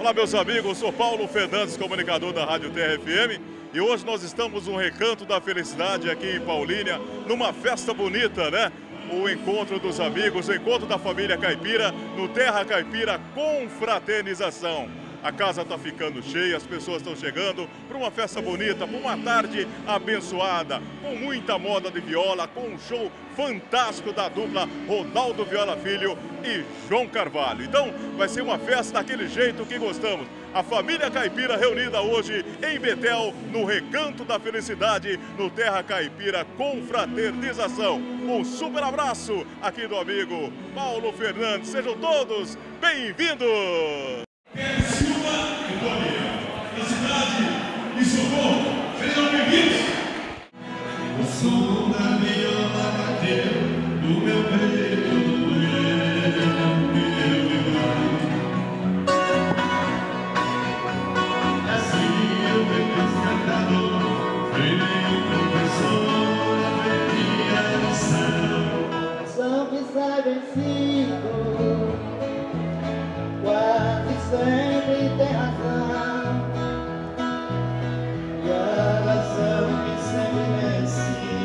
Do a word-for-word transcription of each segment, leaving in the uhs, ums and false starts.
Olá, meus amigos, sou Paulo Fernandes, comunicador da Rádio Terra F M, e hoje nós estamos no Recanto da Felicidade aqui em Paulínia, numa festa bonita, né? O encontro dos amigos, o encontro da família caipira no Terra Caipira Confraternização. A casa está ficando cheia, as pessoas estão chegando para uma festa bonita, para uma tarde abençoada, com muita moda de viola, com um show fantástico da dupla Ronaldo Viola Filho e João Carvalho. Então vai ser uma festa daquele jeito que gostamos. A família caipira reunida hoje em Betel, no Recanto da Felicidade, no Terra Caipira Confraternização. Um super abraço aqui do amigo Paulo Fernandes. Sejam todos bem-vindos! Silva e Toninho, da cidade de Socorro, sejam bem-vindos! O som da viola bateu no meu peito, doeu, meu irmão. Assim eu venho cantador, virei professor da minha lição. São que sai vencido, quase sempre tem razão, e a razão que sempre vence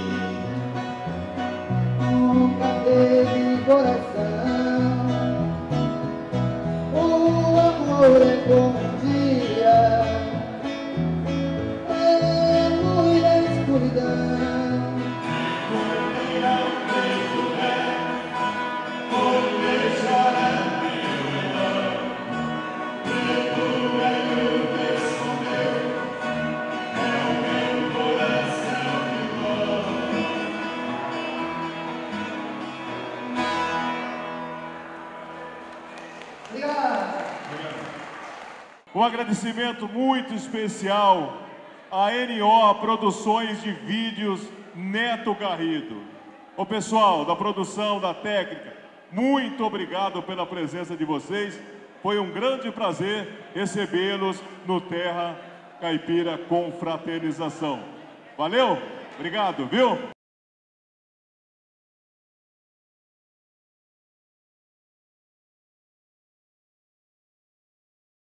nunca teve coração. O amor é como um dia, é luz da escuridão. Um agradecimento muito especial à N O Produções de Vídeos Neto Garrido. Ô pessoal da produção, da técnica, muito obrigado pela presença de vocês. Foi um grande prazer recebê-los no Terra Caipira Confraternização. Valeu? Obrigado, viu?